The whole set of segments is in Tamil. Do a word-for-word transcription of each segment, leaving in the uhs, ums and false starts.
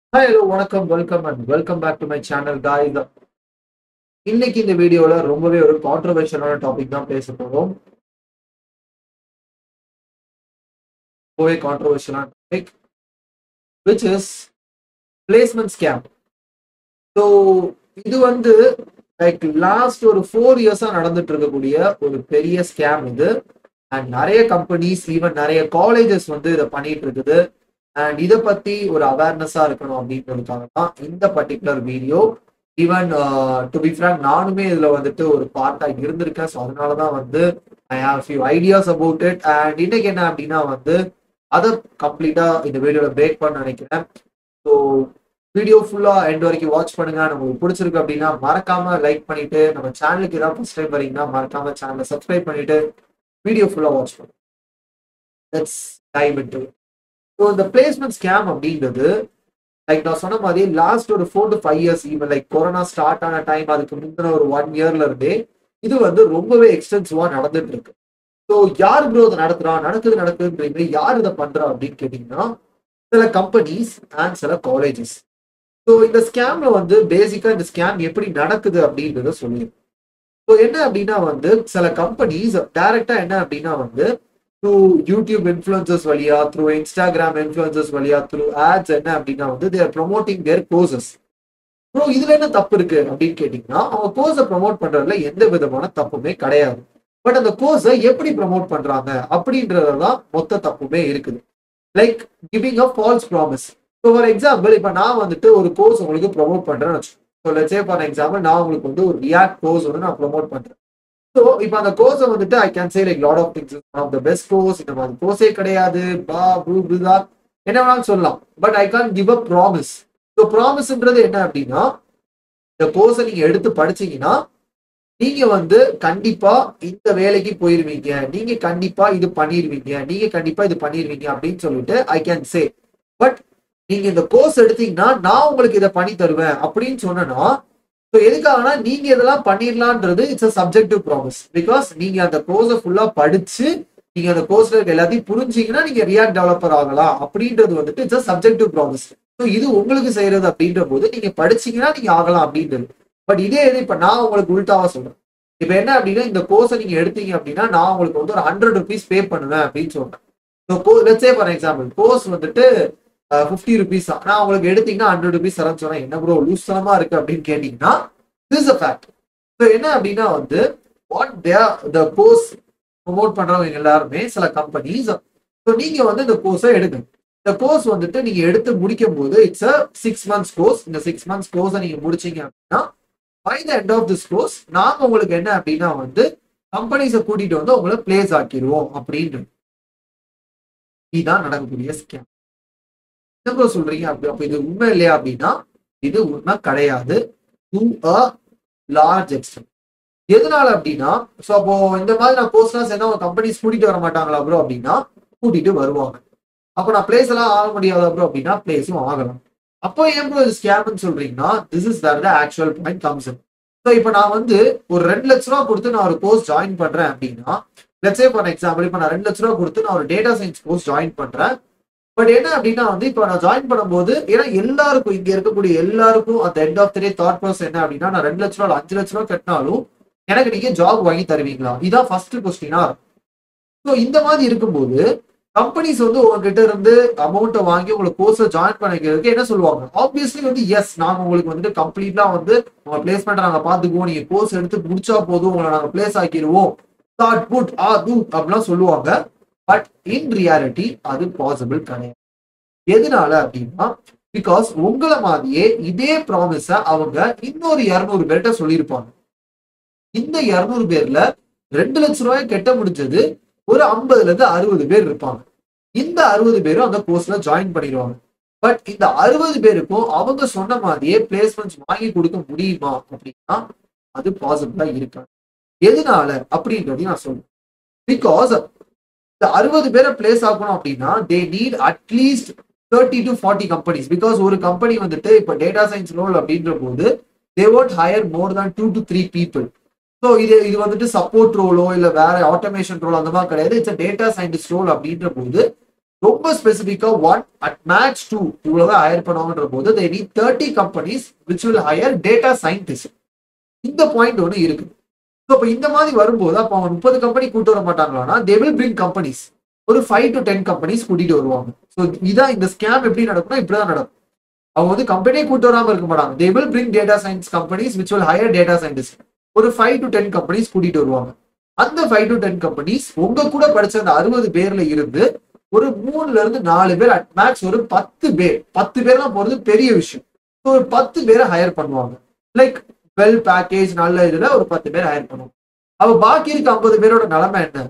Hi, hello, வணக்கம், welcome and welcome back to my channel, guys. இன்னைக்கு இந்த வீடியோல ரொம்பவே ஒரு கான்ட்ரோவர்ஷியலான டாபிக் தான் பேச போறோம். ரொம்பவே கான்ட்ரோவர்ஷியலான topic which is placement scam. So இது வந்து லைக் லாஸ்ட் ஒரு ஃபோர் இயர்ஸா நடந்துட்டு இருக்கக்கூடிய ஒரு பெரிய ஸ்கேம் இது. அண்ட் நிறைய கம்பெனிஸ் ஈவன் நிறைய காலேஜஸ் வந்து இதை பண்ணிட்டு இருக்குது. அண்ட் இதை பத்தி ஒரு அவேர்னஸா இருக்கணும் அப்படின்றதுக்காக தான் இந்த particular video. Even to be frank நானுமே இதுல வந்துட்டு ஒரு பார்ட்டா இருந்திருக்கேன். ஸோ அதனாலதான் வந்து I have few ideas about it. And இன்னைக்கு என்ன அப்படின்னா வந்து அதை கம்ப்ளீட்டா இந்த வீடியோல பிரேக் பண்ண நினைக்கிறேன். ஸோ வீடியோ ஃபுல்லா எண்ட் வரைக்கும் வாட்ச் பண்ணுங்க. உங்களுக்கு பிடிச்சிருக்கு அப்படின்னா மறக்காம லைக் பண்ணிட்டு, நம்ம சேனலுக்கு ஏதாவது ஃபர்ஸ்ட் டைம் வரீங்கன்னா மறக்காம சேனலை சப்ஸ்கிரைப் பண்ணிட்டு வீடியோ ஃபுல்லா வாட்ச் பண்ணுங்க. Let's dive into it. So இந்த பிளேஸ்மெண்ட் ஸ்கேம் அப்படின்றது லைக் நான் சொன்ன மாதிரி லாஸ்ட் ஒரு four to five years even like corona start ஆன டைம் அதுக்கு முந்தின ஒரு ஒன் இயர்ல இருந்தே இது வந்து ரொம்பவே எக்ஸ்டென்சிவா நடந்துட்டு இருக்கு. ஸோ யார் ப்ரோ இதை நடத்துறா, நடக்குது நடக்குதுன்றீங்க, யார் இதை பண்றா அப்படின்னு கேட்டீங்கன்னா சில கம்பெனிஸ் அண்ட் சில காலேஜஸ். ஸோ இந்த ஸ்கேம்ல வந்து பேசிக்கா இந்த ஸ்கேம் எப்படி நடக்குது அப்படின்றத சொல்லிடும். ஸோ என்ன அப்படின்னா வந்து சில கம்பெனிஸ் டைரக்டா என்ன அப்படின்னா வந்து த்ரூ யூடியூப் இன்ஃபுளுசர்ஸ் வழியா, த்ரூ இன்ஸ்டாகிராம் இன்ஃபுளுசர்ஸ் வழியா, த்ரூ ஆட்ஸ் என்ன அப்படின்னா வந்து they're promoting their courses. Bro இதுல என்ன தப்பு இருக்கு அப்படின்னு கேட்டீங்கன்னா அவங்க கோர்ஸை ப்ரொமோட் பண்றதுல எந்த விதமான தப்புமே கிடையாது. பட் அந்த கோர்ஸை எப்படி ப்ரொமோட் பண்றாங்க அப்படின்றதுதான் மொத்த தப்புமே இருக்குது. Like giving a false promise. So for example இப்போ நான் வந்துட்டு ஒரு கோர்ஸ் உங்களுக்கு ப்ரொமோட் பண்றேன்னு வச்சுக்கோங்க. So let's say for example நான் உங்களுக்கு வந்து ஒரு ரியாக்ட் கோர்ஸ் வந்து நான் ப்ரொமோட் பண்றேன். ஸோ இப்போ அந்த கோர்ஸை வந்துட்டு I can say like lot of things of the best course, இந்த மாதிரி கோர்ஸே கிடையாது, பா ப்ரூதா என்ன வேணாலும் சொல்லலாம். But I can't give a promise. So ப்ராமிஸ்ன்றது என்ன அப்படின்னா இந்த கோர்ஸை நீங்க எடுத்து படிச்சீங்கன்னா நீங்க வந்து கண்டிப்பா இந்த வேலைக்கு போயிருவீங்க, நீங்க கண்டிப்பா இது பண்ணிருவீங்க, நீங்க கண்டிப்பா இது பண்ணிருவீங்க அப்படின்னு சொல்லிட்டு ஐ கேன் சே. பட் நீங்க இந்த கோர்ஸ் எடுத்தீங்கன்னா நான் உங்களுக்கு இதை பண்ணி தருவேன் அப்படின்னு சொன்னா ஸோ எதுக்காகனா நீங்க இதெல்லாம் பண்ணிடலான்றது it's a subjective promise. Because நீங்க அந்த கோர்ஸை ஃபுல்லா படிச்சு நீங்க அந்த கோர்ஸ்ல இருக்க எல்லாத்தையும் புரிஞ்சீங்கன்னா நீங்க ரியாக்ட் டெவலப்பர் ஆகலாம் அப்படின்றது வந்துட்டு it's a subjective promise. So இது உங்களுக்கு செய்யறது அப்படின்ற போது நீங்க படிச்சீங்கன்னா நீங்க ஆகலாம் அப்படின்றது. பட் இதே இது இப்ப நான் உங்களுக்கு உள்டாவா சொல்றேன். இப்ப என்ன அப்படின்னா இந்த கோர்ஸை நீங்க எடுத்தீங்க அப்படின்னா நான் உங்களுக்கு வந்து ஒரு ஹண்ட்ரட் ருபீஸ் பே பண்ணுவேன் அப்படின்னு சொல்றேன். Let's say for example course வந்துட்டு ஃபிஃப்டி ருபீஸ் தான், நான் உங்களுக்கு எடுத்தீங்கன்னா ஹண்ட்ரட் ருபீஸ் தரேன்னு சொன்னா என்ன ப்ரோ லூஸ் தனமா இருக்கு அப்படின்னு கேட்டீங்கன்னா திஸ் அ ஃபேக்ட். ஸோ என்ன அப்படின்னா வந்து வாட் த கோர்ஸ் ப்ரொமோட் பண்றவங்க எல்லாருமே சில கம்பெனிஸ். ஸோ நீங்க வந்து இந்த கோர்ஸை எடுங்க. இந்த கோர்ஸ் வந்துட்டு நீங்க எடுத்து முடிக்கும் போது it's a six months course. இந்த சிக்ஸ் மந்த்ஸ் கோர்ஸை நீங்க முடிச்சீங்க அப்படின்னா by the end of this course நாங்க உங்களுக்கு என்ன அப்படின்னா வந்து கம்பெனிஸை கூட்டிட்டு வந்து உங்களை பிளேஸ் ஆக்கிடுவோம் அப்படின்னு. இதுதான் நடக்கக்கூடிய ஸ்கேம். என்ன சொல்றீங்க அப்படி அப்ப இது உண்மை இல்லையா அப்படின்னா இது உண்மை கிடையாது டு அ லார்ஜ் எக்ஸ்டென்ட். எதனால அப்படின்னா ஸோ அப்போ இந்த மாதிரி நான் கோர்ஸ்லாம் சேர்ந்தா ஒரு கம்பெனிஸ் கூட்டிட்டு வர மாட்டாங்களா ப்ரோ அப்படின்னா கூட்டிட்டு வருவாங்க. அப்போ நான் பிளேஸ் எல்லாம் ஆக முடியாதா ப்ரோ அப்படின்னா பிளேஸும் ஆகலாம். அப்போ ஏன் ப்ரோ இது ஸ்கேம்னு சொல்றீங்கன்னா this is where the actual point comes in. So இப்போ நான் வந்து ஒரு ரெண்டு லட்ச ரூபா கொடுத்து நான் ஒரு கோர்ஸ் ஜாயின் பண்றேன் அப்படின்னா லெட்ஸ் சே ஃபார் எக்ஸாம்பிள் இப்போ நான் ரெண்டு லட்ச ரூபா கொடுத்து நான் ஒரு டேட்டா சயின்ஸ் கோர்ஸ் ஜாயின் பண்றேன். பட் என்ன அப்படின்னா வந்து இப்போ நான் ஜாயின் பண்ணும்போது ஏன்னா எல்லாருக்கும் இங்க இருக்கக்கூடிய எல்லாருக்கும் அந்த end of the day thought process என்ன அப்படின்னா நான் ரெண்டு லட்ச ரூபா அஞ்சு லட்ச ரூபா கட்டினாலும் எனக்கு நீங்க ஜாப் வாங்கி தருவீங்களா, இதான் ஃபர்ஸ்ட் கொஸ்டினா. ஸோ இந்த மாதிரி இருக்கும்போது கம்பெனிஸ் வந்து உங்ககிட்ட இருந்து அமௌண்ட்டை வாங்கி உங்களுக்கு கோர்ஸை ஜாயின் பண்ணிக்கிறதுக்கு என்ன சொல்லுவாங்க, ஆப்வியஸ்லி வந்து எஸ் நாங்க உங்களுக்கு வந்துட்டு கம்ப்ளீட்டா வந்து உங்க பிளேஸ்மெண்ட் நாங்க பாத்துக்குவோம், நீங்க கோர்ஸ் எடுத்து முடிச்சா போதும் உங்களை நாங்க பிளேஸ் ஆக்கிடுவோம் அப்படிலாம் சொல்லுவாங்க. பட் இன் ரியாலிட்டி அது பாசிபிள் கிடையாது. எதனால அப்படின்னா பிகாஸ் உங்களை மாதிரியே இதே ப்ராமிஸ அவங்க இன்னொரு இருநூறு பேர்கிட்ட சொல்லியிருப்பாங்க. இந்த இருநூறு பேர்ல ரெண்டு லட்சம் ரூபாய் கெட்ட முடிஞ்சது ஒரு ஐம்பதுல இருந்து அறுபது பேர் இருப்பாங்க. இந்த அறுபது பேரும் அந்த கோர்ஸ்ல ஜாயின் பண்ணிடுவாங்க. பட் இந்த அறுபது பேருக்கும் அவங்க சொன்ன மாதிரியே பிளேஸ்மெண்ட்ஸ் வாங்கி கொடுக்க முடியுமா அப்படின்னா அது பாசிபிளா இருக்காது. எதனால அப்படின்றதையும் நான் சொல்றேன். பிகாஸ் இந்த அறுபது பேரை பிளேஸ் ஆகணும் அப்படின்னா they need at least thirty to forty companies. Because ஒரு கம்பெனி வந்துட்டு இப்போ டேட்டா சயின்ஸ் ரோல் அப்படின்ற போது தே won't higher more than two to three people. So இது இது வந்துட்டு சப்போர்ட் ரோலோ இல்லை வேற ஆட்டோமேஷன் ரோல் அந்த மாதிரி கிடையாது. இட்ஸ் டேட்டா சயின்டிஸ்ட் ரோல் அப்படின்ற போது ரொம்ப ஸ்பெசிஃபிக்கா ஒன் அட் மேக்ஸ் டூ இவ்வளவுதான் ஹையர் பண்ணுவாங்கன்ற போது they need thirty companies which will hire data scientists. இந்த பாயிண்ட் ஒன்று இருக்கு. ஸோ இப்போ இந்த மாதிரி வரும்போது அப்போ அவங்க முப்பது கம்பெனி கூட்டு வர மாட்டாங்களான்னா they will bring companies. ஒரு ஃபைவ் டு டென் கம்பெனிஸ் கூட்டிட்டு வருவாங்க. ஸோ இதான் இந்த ஸ்கேம் எப்படி நடக்கும்னா இப்படிதான் நடக்கும். அவங்க வந்து கம்பெனியே கூட்டு வராமல் இருக்க மாட்டாங்க. they will bring data science companies which will hire data scientists. ஒரு ஃபைவ் டு டென் கம்பெனிஸ் கூட்டிட்டு வருவாங்க. அந்த ஃபைவ் டு டென் கம்பெனிஸ் உங்க கூட படிச்ச அந்த அறுபது பேர்ல இருந்து ஒரு மூணுல இருந்து நாலு பேர் அட் மேக்ஸ் ஒரு பத்து பேர் பத்து பேர்லாம் போறது பெரிய விஷயம். ஒரு பத்து பேரை ஹையர் பண்ணுவாங்க. லைக் வெல் பேக்கேஜ் நல்ல இதுல ஒரு பத்து பேர் ஹையர் பண்ணுவாங்க. அவ பாக்கி இருக்க ஐம்பது பேரோட நிலைமை என்ன?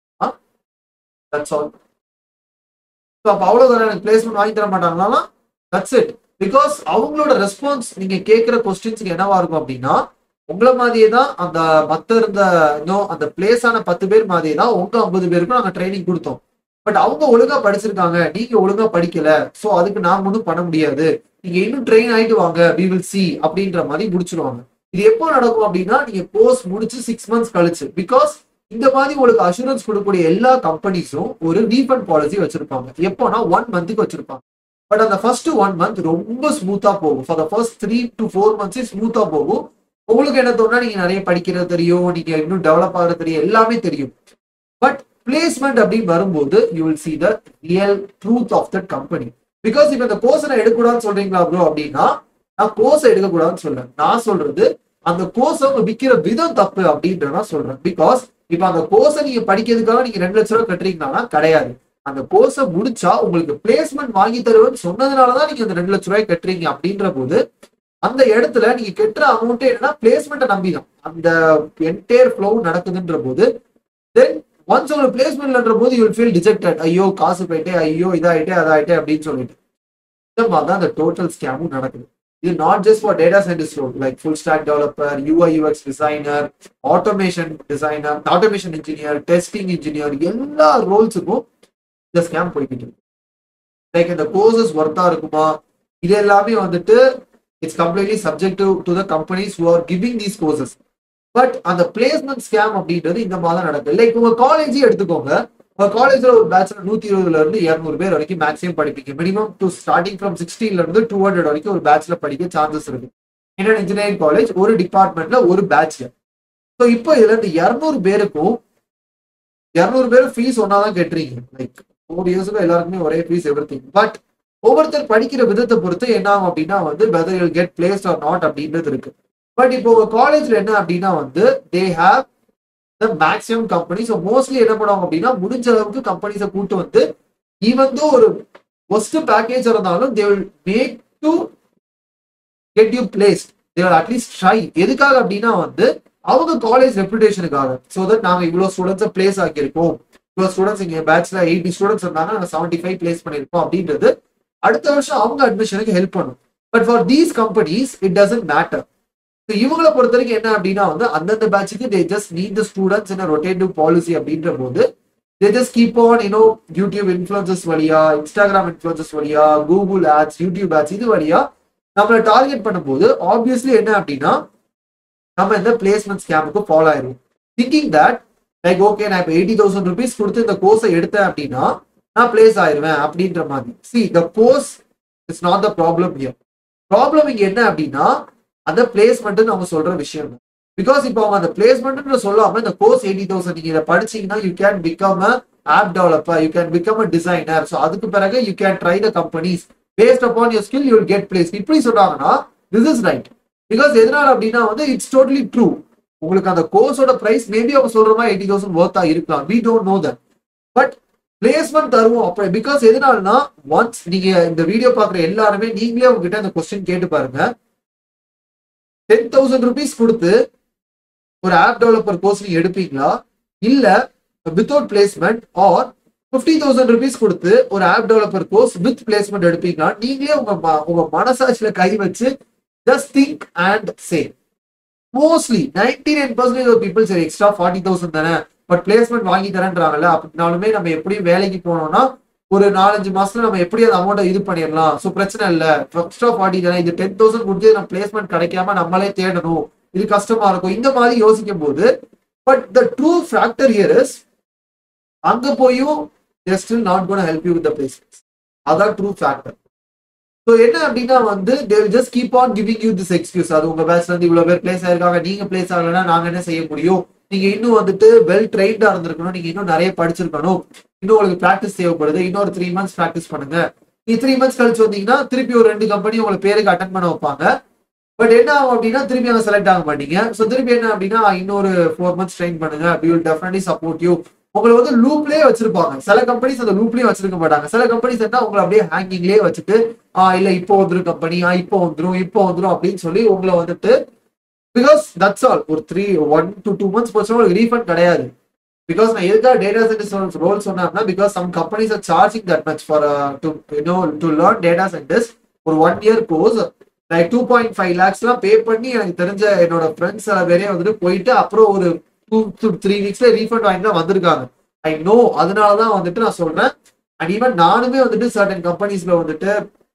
அப்ப அவ்வளவுதான் எனக்கு பிளேஸ்மெண்ட் வாங்கி தர மாட்டாங்களா? That's it. பிகாஸ் அவங்களோட ரெஸ்பான்ஸ் நீங்க கேட்கிற கொஸ்டின்ஸ்க்கு என்னவா இருக்கும் அப்படின்னா உங்களை மாதிரியே தான் அந்த மத்த இருந்த இன்னும் அந்த பிளேஸ் ஆன பத்து பேர் மாதிரியே தான் உங்க ஐம்பது பேருக்கும் நாங்க ட்ரைனிங் கொடுத்தோம். பட் அவங்க ஒழுங்கா படிச்சிருக்காங்க, நீங்க ஒழுங்கா படிக்கல, சோ அதுக்கு நாம ஒன்றும் பண்ண முடியாது, நீங்க இன்னும் ட்ரெயின் ஆயிட்டு வாங்க, வி வில் சி அப்படின்ற மாதிரி முடிச்சிருவாங்க. இது எப்போ நடக்கும் அப்படின்னா நீங்க கோர்ஸ் முடிச்சு சிக்ஸ் மந்த்ஸ் கழிச்சு. பிகாஸ் இந்த மாதிரி உங்களுக்கு அஷூரன்ஸ் கொடுக்கக்கூடிய எல்லா கம்பெனிஸும் ஒரு ரீஃபண்ட் பாலிசி வச்சிருப்பாங்க. எப்போனா ஒன் மந்த்துக்கு வச்சிருப்பாங்க. பட் அந்த ஃபர்ஸ்ட் ஒன் மந்த் ரொம்ப ஸ்மூத்தா போகும். For the first three to four months ஸ்மூத்தா போகும். உங்களுக்கு என்ன தோணுனா நீங்க நிறைய படிக்கிறது தெரியும், நீங்க இன்னும் டெவலப் ஆகிறது தெரியும், எல்லாமே தெரியும். பட் பிளேஸ்மெண்ட் அப்படின்னு வரும்போது you will see the real truth of that company. Because இப்ப இந்த கோர்ஸ் நான் எடுக்கக்கூடாதுன்னு சொல்றீங்களா ப்ரோ அப்படின்னா நான் கோர்ஸை எடுக்கக்கூடாதுன்னு சொல்றேன். நான் சொல்றது அந்த கோர்ஸ் அவங்க விற்கிற விதம் தப்பு அப்படின்ற நான் சொல்றேன். பிகாஸ் இப்ப அந்த கோர்ஸை நீங்க படிக்கிறதுக்காக நீங்க ரெண்டு லட்ச ரூபாய் கட்டுறீங்கன்னா கிடையாது. அந்த கோர்ஸை முடிச்சா உங்களுக்கு பிளேஸ்மெண்ட் வாங்கி தருவேன்னு சொன்னதுனாலதான் நீங்க அந்த ரெண்டு லட்ச ரூபாய் கட்டுறீங்க. அப்படின்ற போது அந்த இடத்துல நீங்க கெட்டுற அமௌண்ட் என்னன்னா பிளேஸ்மெண்ட்டை நம்பிதான் அந்த என்டையர் ஃப்ளோ நடக்குதுன்ற போது தென் ஒன்ஸ் உங்களுக்கு பிளேஸ்மெண்ட்ன்ற போது யூ வில் ஃபீல் டிஜெக்டட். ஐயோ காசு போயிட்டே, ஐயோ இதாயிட்டே அதாயிட்டே அப்படின்னு சொல்லிட்டு இந்த மாதிரி தான் அந்த டோட்டல் ஸ்கேமும் நடக்குது. இது not just for data scientist role, like full stack developer, UI UX designer, automation designer, automation engineer, testing engineer, எல்லா ரோல்ஸுக்கும் இந்த ஸ்கேம் போய்கிட்டு இருக்கு. லைக் இந்த கோர்சஸ் ஒர்த்தா இருக்குமா, இது எல்லாமே வந்துட்டு it's completely subjective to the companies who are giving these courses. But அந்த பிளேஸ்மெண்ட் ஸ்கேம் அப்படின்றது இந்த மாதிரி தான் நடக்குது. லைக் உங்க காலேஜே எடுத்துக்கோங்க. உங்க காலேஜ்ல ஒரு பேட்ச்ல நூத்தி இருபதுல இருந்து இருநூறு பேர் வரைக்கும் மேக்ஸிமம் படிப்பீங்க. மினிமம் டு ஸ்டார்டிங் ஃப்ரம் சிக்ஸ்டீன்ல இருந்து டூ ஹண்ட்ரட் வரைக்கும் ஒரு பேட்ச்ல படிக்க சான்சஸ் இருக்கு. இந்தியன் இன்ஜினியரிங் காலேஜ் ஒரு டிபார்ட்மெண்ட்ல ஒரு பேட்ச்ல. ஸோ இப்போ இதுல இருந்து இருநூறு பேருக்கும் இருநூறு பேர் ஃபீஸ் ஒன்னாதான் கட்டுறீங்க. லைக் ஃபோர் இயர்ஸ்க்கு எல்லாருக்குமே ஒரே ஃபீஸ் எவ்ரி திங். பட் ஒவ்வொருத்தர் படிக்கிற விதத்தை பொறுத்து என்ன ஆகும் அப்படின்னா வந்து whether you'll get placed or not அப்படின்றது இருக்கு. பட் இப்போ உங்க காலேஜ்ல என்ன அப்படின்னா வந்து they have the maximum company. So mostly என்ன பண்ணுவாங்க அப்படின்னா முடிஞ்ச அளவுக்கு கம்பெனிஸை கூட்டு வந்து ஈவன் தோ ஒரு ஒஸ்ட் பேக்கேஜ் இருந்தாலும் they will make to get you placed. They will at least try. எதுக்காக அப்படின்னா வந்து அவங்க காலேஜ் ரெப்யூட்டேஷனுக்காக. ஸோ தட் நாங்க இவ்வளவு ஸ்டூடெண்ட்ஸை பிளேஸ் ஆக்கியிருக்கோம், இவ்வளவு ஸ்டூடெண்ட்ஸ் இங்க பேட்ச்ல எயிட்டி ஸ்டூடெண்ட்ஸ் இருந்தாங்க, நாங்கள் செவன்டி ஃபைவ் பிளேஸ் பண்ணியிருக்கோம் அப்படின்றது அடுத்த வருஷம் அவங்க அட்மிஷனுக்கு ஹெல்ப் பண்ணும். But for these companies it doesn't matter. இவங்களை பொறுத்த வரைக்கும் என்ன அப்படின்னா வந்து அந்தந்த பேட்சுக்கு they just need the students in a rotative policy அப்படின்ற போது they just keep on you know YouTube influencers வழியா, இன்ஸ்டாகிராம் இன்ஃபுளுசர்ஸ் வழியா, கூகுள் ஆட்ஸ், யூடியூப் ஆட்ஸ் இது வழியா நம்மளை டார்கெட் பண்ணும்போது ஆப்வியஸ்லி என்ன அப்படின்னா நம்ம இந்த பிளேஸ்மெண்ட் ஸ்கேமுக்கு ஃபாலோ ஆயிரும். திங்கிங் தட் லைக் ஓகே நான் இப்போ எயிட்டி தௌசண்ட் ருபீஸ் கொடுத்து இந்த கோர்ஸை எடுத்தேன் அப்படின்னா நான் பிளேஸ் ஆயிருவேன் அப்படின்ற மாதிரி. See the course is not the problem here. Problem இங்க என்ன அப்படின்னா அந்த பிளேஸ்மெண்ட் நம்ம சொல்ற விஷயம். பிகாஸ் இப்போ அவங்க அந்த பிளேஸ்மெண்ட் சொல்லாம இந்த கோர்ஸ் எயிட்டி தௌசண்ட் நீங்க இதை படிச்சீங்கன்னா you can become a app developer, you can become a designer, so அதுக்கு பிறகு you can try the companies based upon your skill you will get place. இப்படி சொல்றாங்கன்னா திஸ் இஸ் ரைட். பிகாஸ் எதனால அப்படின்னா வந்து இட்ஸ் டோட்டலி ட்ரூ. உங்களுக்கு அந்த கோர்ஸோட பிரைஸ் மேபி அவங்க சொல்ற மாதிரி எயிட்டி தௌசண்ட் ஒர்த்தா இருக்கலாம், we don't know that. But placement தருவோம் அப்படி. பிகாஸ் எதனாலனா ஒன்ஸ் நீங்க இந்த வீடியோ பாக்குற எல்லாருமே நீங்களே உங்ககிட்ட அந்த கொஸ்டின் கேட்டு பாருங்க. டென் தௌசண்ட் ருபீஸ் கொடுத்து ஒரு ஆப் டெவலப்பர் கோர்ஸ் நீங்க எடுப்பீங்களா, இல்ல without placement or fifty thousand rupees கொடுத்து ஒரு app developer course with placement எடுப்பீங்களா? நீங்களே உங்க உங்க மனசாட்சியில கை வச்சு just think and say. Mostly ninety nine percentage of people சரி எக்ஸ்ட்ரா ஃபார்ட்டி தௌசண்ட் தானே பட் பிளேஸ்மெண்ட் வாங்கி தரேன்றாங்கல்ல, அப்படின்னாலுமே நம்ம எப்படியும் வேலைக்கு போனோம்னா ஒரு நாலஞ்சு மாசத்துல நம்ம எப்படி அந்த அமௌண்ட்டை இது பண்ணிடலாம். ஸோ பிரச்சனை இல்லை, எக்ஸ்ட்ரா ஃபார்ட்டி தானே, இது டென் தௌசண்ட் கொடுத்து நம்ம பிளேஸ்மெண்ட் கிடைக்காம நம்மளே தேடணும், இது கஷ்டமா இருக்கும், இந்த மாதிரி யோசிக்கும் போது but the true factor here is அங்க போயும் they're still not going to help you with the placements. That's true factor. So என்ன அப்படின்னா வந்து they will just keep on giving you this excuse. அது உங்க பேட்ச்ல இருந்து இவ்வளவு பேர் பிளேஸ் ஆயிருக்காங்க, நீங்க பிளேஸ் ஆகலைன்னா நாங்க என்ன செய்ய முடியும், நீங்க இன்னும் வந்துட்டு வெல் ட்ரெயின்டா இருந்திருக்கணும், நீங்க இன்னும் நிறைய படிச்சிருக்கணும், இன்னும் உங்களுக்கு பிராக்டிஸ் தேவைப்படுது, இன்னொரு த்ரீ மந்த்ஸ் பிராக்டிஸ் பண்ணுங்க. நீ த்ரீ மந்த்ஸ் கழிச்சு வந்தீங்கன்னா திருப்பி ஒரு ரெண்டு கம்பெனி உங்களுக்கு பேருக்கு அட்டன் பண்ண வைப்பாங்க. பட் என்ன ஆகும் அப்படின்னா திருப்பி அங்கே செலக்ட் ஆக மாட்டீங்க. ஸோ திருப்பி என்ன அப்படின்னா இன்னொரு ஃபோர் மந்த்ஸ் ட்ரெயின் பண்ணுங்க, we will definitely support you. உங்களை வந்து லூப்லேயே வச்சிருப்பாங்க. சில கம்பெனிஸ் அந்த லூப்லேயே வச்சிருக்க மாட்டாங்க. சில கம்பெனிஸ் என்ன உங்களை அப்படியே ஹேங்கிங்லேயே வச்சுட்டு ஆ இல்லை இப்போ வந்துடும் கம்பெனி, ஆ இப்போ வந்துடும் இப்போ வந்துடும் அப்படின்னு சொல்லி உங்களை வந்துட்டு பிகாஸ் தட்ஸ் ஆல் ஒரு three one to two months போச்சுன்னா உங்களுக்கு ரீஃபண்ட் கிடையாது. பிகாஸ் நான் எதுக்காக டேட்டா சயின்டிஸ்ட் ரோல் சொன்னேன்னா because some companies are charging that much for to you know to learn data scientist ஒரு one year course like two point five lakhs எல்லாம் பே பண்ணி எனக்கு தெரிஞ்ச என்னோட ஃப்ரெண்ட்ஸ் சில பேரே வந்துட்டு போயிட்டு அப்புறம் ஒரு டூ டு த்ரீ வீக்ஸ்ல ரீஃபண்ட் வாங்கிட்டு தான் வந்திருக்காங்க. ஐ நோ, அதனாலதான் வந்துட்டு நான் சொல்றேன். அண்ட் ஈவன் நானுமே வந்துட்டு சர்டன் கம்பெனிஸ்ல வந்துட்டு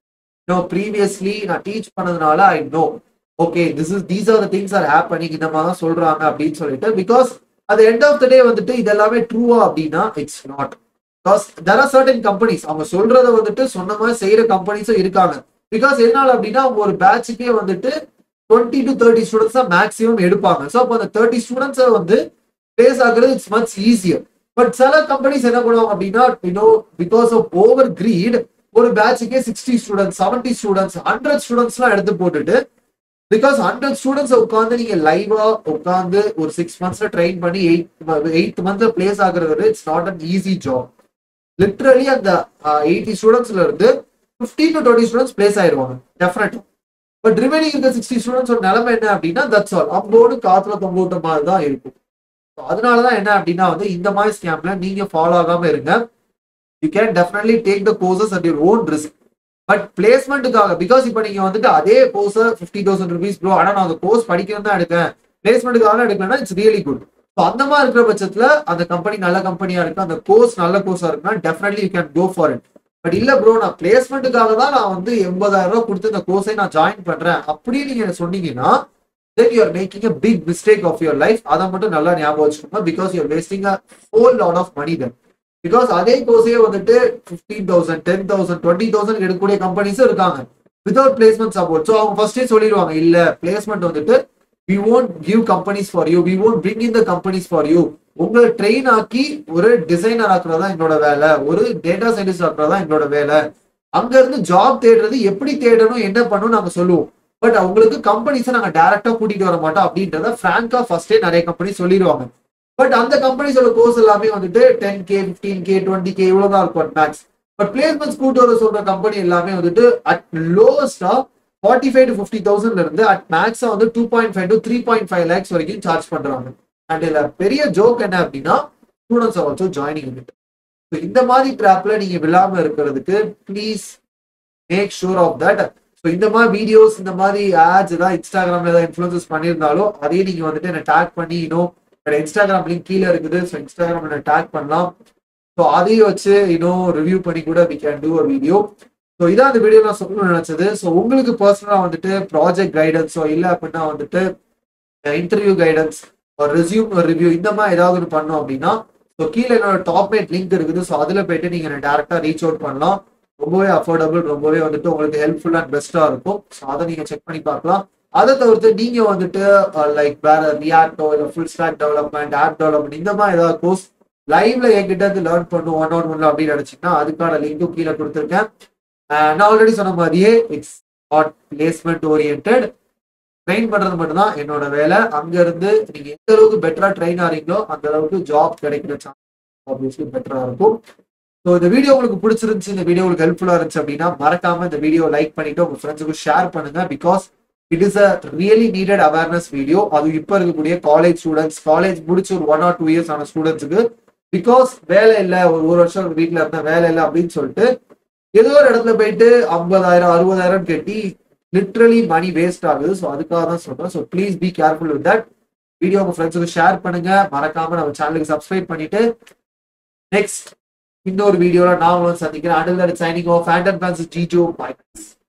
நோ ப்ரீவியஸ்லி நான் டீச் பண்ணதுனால I know okay this is these are the things are happening, இந்த மாதிரி தான் சொல்றாங்க அப்படின்னு சொல்லிட்டு. பிகாஸ் அது எண்ட் ஆஃப் த டே வந்துட்டு இதெல்லாமே ட்ரூவா அப்படின்னா it's not. Because there are certain companies அவங்க சொல்றத வந்துட்டு சொன்ன மாதிரி செய்யற கம்பெனிஸும் இருக்காங்க. பிகாஸ் எதனால அப்படின்னா அவங்க ஒரு பேட்சுக்கே வந்துட்டு டுவெண்ட்டி டு தேர்ட்டி ஸ்டூடெண்ட்ஸ் தான் மேக்ஸிமம் எடுப்பாங்க. ஸோ அப்போ அந்த தேர்ட்டி ஸ்டூடெண்ட்ஸை வந்து பிளேஸ் ஆகுறது இட்ஸ் மச் ஈஸியர். பட் சில கம்பெனிஸ் என்ன பண்ணுவாங்க அப்படின்னா you know because of over greed ஒரு பேட்சுக்கே sixty students seventy students hundred students எல்லாம் எடுத்து போட்டுட்டு பிகாஸ் ஹண்ட்ரட் ஸ்டூடெண்ட்ஸ் உட்காந்து நீங்க லைவா உட்காந்து ஒரு சிக்ஸ் மந்த்ஸ்ல ட்ரெயின் பண்ணி எயிட் எயிட் மந்த்ல பிளேஸ் ஆகுறது it's not an easy job. Literally அந்த எயிட்டி ஸ்டூடெண்ட்ஸ்ல இருந்து fifteen to twenty students place ஆயிடுவாங்க டெஃபினட்டா. பட் ரிமைனிங் இருக்க சிக்ஸ்டி ஸ்டூடெண்ட்ஸோட நிலைமை என்ன அப்படின்னா தட்ஸ் ஆல் அம்போடு காத்துல தொங்கோட்ட மாதிரி தான் இருக்கும். அதனாலதான் என்ன அப்படின்னா வந்து இந்த மாதிரி ஸ்கேம்ல நீங்க ஃபாலோ ஆகாம இருங்க. You can definitely take the courses at your own risk. But பிளேஸ்மெண்ட்டுக்காக பிகாஸ் இப்போ நீங்க வந்துட்டு அதே கோர்ஸை ஃபிஃப்டி தௌசண்ட் ருபீஸ் ப்ரோ ஆனா நான் அந்த கோர்ஸ் படிக்கணும் தான் எடுக்கேன் பிளேஸ்மெண்ட்டுக்காக எடுக்கலன்னா இட்ஸ் ரியலி குட். ஸோ அந்த மாதிரி இருக்கிற பட்சத்துல அந்த கம்பெனி நல்ல கம்பெனியா இருக்கு, அந்த கோர்ஸ் நல்ல கோர்ஸா இருக்குன்னா definitely you can go for it. But இல்ல ப்ரோ நான் பிளேஸ்மெண்ட்டுக்காக தான் நான் வந்து எண்பதாயிரம் ரூபாய் கொடுத்து இந்த கோர்ஸை நான் ஜாயின் பண்றேன் அப்படின்னு நீங்க சொன்னீங்கன்னா then you are making a big mistake of your life. அதை மட்டும் நல்லா ஞாபகம் வச்சுக்கோங்க. Because you are wasting a whole lot of money then. Because அதே கோர்ஸே வந்துட்டு fifteen thousand ten thousand twenty thousand எடுக்கக்கூடிய கம்பெனிஸும் இருக்காங்க வித்வுட் பிளேஸ்மெண்ட் சப்போர்ட். ஸோ அவங்க ஃபர்ஸ்டே சொல்லிடுவாங்க இல்ல பிளேஸ்மெண்ட் வந்துட்டு we won't give companies for you, we won't bring in the companies for you. உங்களை ட்ரெயின் ஆக்கி ஒரு டிசைனர் ஆக்குறதா என்னோட வேலை, ஒரு டேட்டா சயின்டிஸ்ட் ஆக்குறதா என்னோட வேலை. அங்க இருந்து ஜாப் தேடுறது எப்படி தேடணும் என்ன பண்ணணும் நாங்க சொல்லுவோம். பட் அவங்களுக்கு கம்பெனிஸை நாங்க டைரக்டா கூட்டிட்டு வர மாட்டோம் அப்படின்றத பிராங்கா ஃபர்ஸ்டே நிறைய கம்பெனி சொல்லிடுவாங்க. பட் அந்த கம்பெனிஸோட கோர்ஸ் எல்லாமே வந்துட்டு ten K fifteen K twenty K இவ்வளவுதான் இருக்கும் மேக்ஸ். பட் பிளேஸ்மெண்ட்ஸ் கூட்டு வர சொல்ற கம்பெனி எல்லாமே வந்துட்டு அட் லோவஸ்டா ஃபார்ட்டி ஃபைவ் டு ஃபிஃப்டி தௌசண்ட்ல இருந்து அட் மேக்ஸா வந்து two point five to three point five lakhs வரைக்கும் சார்ஜ் பண்றாங்க. அண்ட் இதுல பெரிய ஜோக் என்ன அப்படின்னா students are also joining it. So இந்த மாதிரி ட்ராப்ல நீங்க விழாம இருக்கிறதுக்கு please make sure of that. So இந்த மாதிரி வீடியோஸ் இந்த மாதிரி ஆட்ஸ் ஏதாவது இன்ஸ்டாகிராம்ல ஏதாவது இன்ஃபுளுசஸ் பண்ணியிருந்தாலும் அதையே நீங்க வந்துட்டு என்ன டேக் பண்ணி இன்னும் இன்ஸ்டாகிராம் லிங்க் கீழே இருக்குது. ஸோ இன்ஸ்டாகிராம் என்ன டேக் பண்ணலாம். ஸோ அதையும் வச்சு இன்னும் ரிவ்யூ பண்ணி கூட we can do a video. So இதான் அந்த வீடியோ நான் சொல்லணும்னு நினைச்சது. ஸோ உங்களுக்கு பர்சனலா வந்துட்டு ப்ராஜெக்ட் கைடன்ஸோ இல்லை அப்படின்னா வந்துட்டு இன்டர்வியூ கைடன்ஸ் ஒரு ரெஸ்யூம் ஒரு ரிவ்யூ இந்த மாதிரி ஏதாவது ஒன்று பண்ணோம் அப்படின்னா ஸோ கீழே என்னோட டாப்மேட் லிங்க் இருக்குது. ஸோ அதில் போயிட்டு நீங்க என்ன டேரக்டா ரீச் அவுட் பண்ணலாம். ரொம்பவே அஃபோர்டபுள், ரொம்பவே வந்துட்டு உங்களுக்கு ஹெல்ப்ஃபுல் அண்ட் பெஸ்டா இருக்கும். ஸோ அதை நீங்க செக் பண்ணி பார்க்கலாம். அதை தவிர்த்து நீங்க வந்துட்டு லைக் வேற ரியாக்டோ இல்லை full stack development app development இந்த மாதிரி ஏதாவது கோர்ஸ் லைவ்ல என்கிட்ட இருந்து லேர்ன் பண்ணும் ஒன் ஆன் ஒன்ல அப்படின்னு நினைச்சீங்கன்னா அதுக்கான லிங்க்கும் கீழே கொடுத்துருக்கேன். நான் ஆல்ரெடி சொன்ன மாதிரியே it's not placement oriented. Train பண்றது மட்டும் தான் என்னோட வேலை. அங்க இருந்து நீங்க எந்த அளவுக்கு பெட்டரா ட்ரெயின் ஆறீங்களோ அந்த அளவுக்கு ஜாப் கிடைக்கிற சான்ஸ் ஆப்வியஸ்லி பெட்டரா இருக்கும். ஸோ இந்த வீடியோ உங்களுக்கு பிடிச்சிருந்துச்சு, இந்த வீடியோ உங்களுக்கு ஹெல்ப்ஃபுல்லா இருந்துச்சு அப்படின்னா மறக்காம இந்த வீடியோ லைக் பண்ணிட்டு உங்க ஃப்ரெண்ட்ஸுக்கு ஷேர் பண்ணுங்க. Because it is a really needed awareness video. அது இப்போ இருக்கக்கூடிய காலேஜ் ஸ்டூடெண்ட்ஸ், காலேஜ் முடிச்சு ஒரு ஒன் ஆர் டூ இயர்ஸ் ஆன ஸ்டூடெண்ட்ஸுக்கு பிகாஸ் வேலை இல்லை, ஒரு ஒரு வருஷம் வீட்டில் இருந்தா வேலை இல்லை அப்படின்னு சொல்லிட்டு ஏதோ ஒரு இடத்துல போயிட்டு ஐம்பதாயிரம் அறுபதாயிரம் கட்டி லிட்ரலி மணி வேஸ்ட் ஆகுது. ஸோ அதுக்காக தான் சொல்றேன். So please be careful with that. Video உங்க ஃப்ரெண்ட்ஸுக்கு ஷேர் பண்ணுங்க. மறக்காம நம்ம சேனலுக்கு சப்ஸ்கிரைப் பண்ணிட்டு நெக்ஸ்ட் இன்னொரு வீடியோல நான் உங்களை சந்திக்கிறேன். Under that signing off. Phantom fans Jijo by.